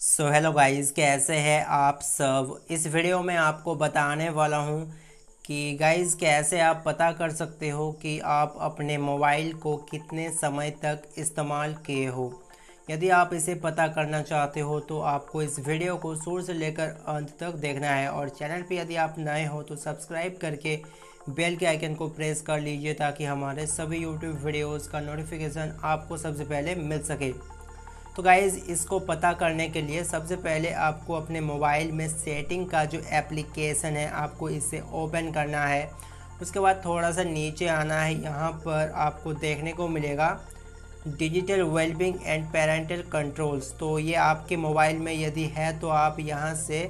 Hello guys, कैसे हैं आप सब। इस वीडियो में आपको बताने वाला हूं कि गाइस कैसे आप पता कर सकते हो कि आप अपने मोबाइल को कितने समय तक इस्तेमाल किए हो। यदि आप इसे पता करना चाहते हो तो आपको इस वीडियो को शुरू से लेकर अंत तक देखना है और चैनल पे यदि आप नए हो तो सब्सक्राइब करके बेल के आइकन को प्रेस कर लीजिए ताकि हमारे सभी यूट्यूब वीडियोज़ का नोटिफिकेशन आपको सबसे पहले मिल सके। तो गाइज़, इसको पता करने के लिए सबसे पहले आपको अपने मोबाइल में सेटिंग का जो एप्लीकेशन है आपको इसे ओपन करना है। उसके बाद थोड़ा सा नीचे आना है। यहाँ पर आपको देखने को मिलेगा digital wellbeing and parental controls. तो ये आपके मोबाइल में यदि है तो आप यहाँ से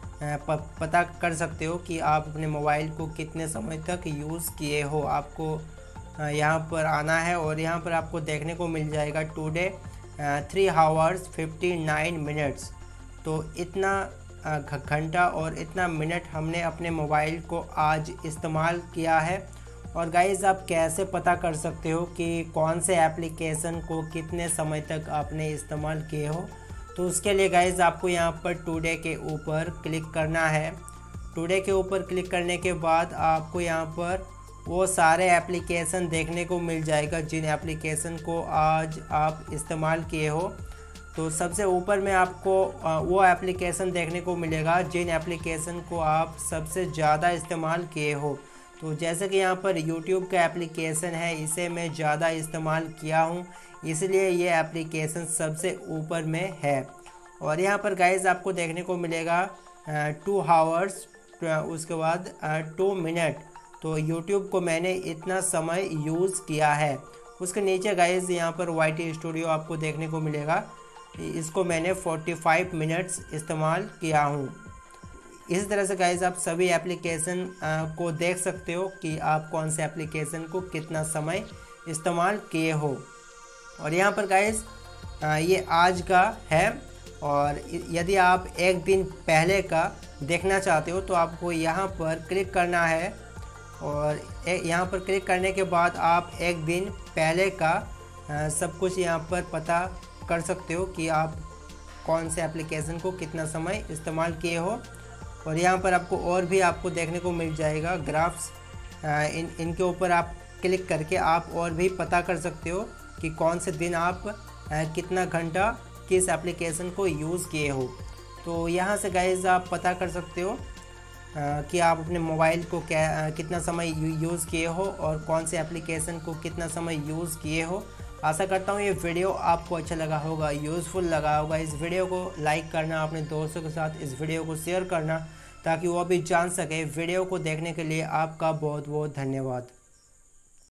पता कर सकते हो कि आप अपने मोबाइल को कितने समय तक यूज़ किए हो। आपको यहाँ पर आना है और यहाँ पर आपको देखने को मिल जाएगा टुडे 3 आवर्स 59 मिनट्स। तो इतना घंटा और इतना मिनट हमने अपने मोबाइल को आज इस्तेमाल किया है। और गाइज़, आप कैसे पता कर सकते हो कि कौन से एप्लीकेशन को कितने समय तक आपने इस्तेमाल किए हो। तो उसके लिए गाइज़ आपको यहाँ पर टुडे के ऊपर क्लिक करना है। टुडे के ऊपर क्लिक करने के बाद आपको यहाँ पर वो सारे एप्लीकेशन देखने को मिल जाएगा जिन एप्लीकेशन को आज आप इस्तेमाल किए हो। तो सबसे ऊपर में आपको वो एप्लीकेशन देखने को मिलेगा जिन एप्लीकेशन को आप सबसे ज़्यादा इस्तेमाल किए हो। तो जैसे कि यहाँ पर YouTube का एप्लीकेशन है, इसे मैं ज़्यादा इस्तेमाल किया हूँ, इसलिए ये एप्लीकेशन सबसे ऊपर में है। और यहाँ पर गाइज़ आपको देखने को मिलेगा 2 आवर्स उसके बाद 2 मिनट। तो YouTube को मैंने इतना समय यूज़ किया है। उसके नीचे गाइज़ यहाँ पर YT स्टूडियो आपको देखने को मिलेगा, इसको मैंने 45 मिनट्स इस्तेमाल किया हूँ। इस तरह से गाइज़ आप सभी एप्लीकेशन को देख सकते हो कि आप कौन से एप्लीकेशन को कितना समय इस्तेमाल किए हो। और यहाँ पर गाइज़ ये आज का है। और यदि आप एक दिन पहले का देखना चाहते हो तो आपको यहाँ पर क्लिक करना है और यहाँ पर क्लिक करने के बाद आप एक दिन पहले का सब कुछ यहाँ पर पता कर सकते हो कि आप कौन से एप्लीकेशन को कितना समय इस्तेमाल किए हो। और यहाँ पर आपको देखने को मिल जाएगा ग्राफ्स। इनके ऊपर आप क्लिक करके आप और भी पता कर सकते हो कि कौन से दिन आप कितना घंटा किस एप्लीकेशन को यूज़ किए हो। तो यहाँ से गाइज़ आप पता कर सकते हो कि आप अपने मोबाइल को कितना समय यूज़ किए हो और कौन से एप्लीकेशन को कितना समय यूज़ किए हो। आशा करता हूँ ये वीडियो आपको अच्छा लगा होगा, यूज़फुल लगा होगा। इस वीडियो को लाइक करना, अपने दोस्तों के साथ इस वीडियो को शेयर करना ताकि वो भी जान सके। वीडियो को देखने के लिए आपका बहुत बहुत धन्यवाद।